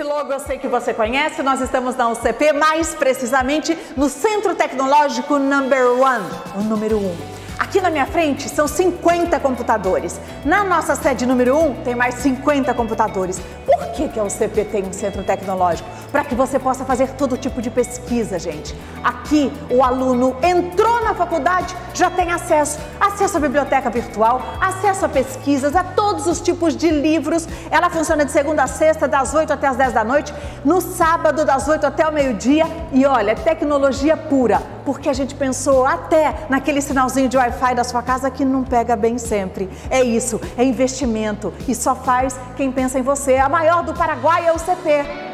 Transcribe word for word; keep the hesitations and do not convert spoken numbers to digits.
logo eu sei que você conhece, nós estamos na U C P, mais precisamente no Centro Tecnológico Number One, o número um. Aqui na minha frente são cinquenta computadores. Na nossa sede número um tem mais cinquenta computadores. Por que que a U C P tem um centro tecnológico? Para que você possa fazer todo tipo de pesquisa, gente. Aqui o aluno entrou na faculdade, já tem acesso. Acesso à biblioteca virtual, acesso a pesquisas, a todos os tipos de livros. Ela funciona de segunda a sexta, das oito até as dez da noite. No sábado, das oito até o meio-dia. E olha, tecnologia pura. Porque a gente pensou até naquele sinalzinho de Wi-Fi da sua casa que não pega bem sempre. É isso, é investimento. E só faz quem pensa em você. A maior do Paraguai é a U C P.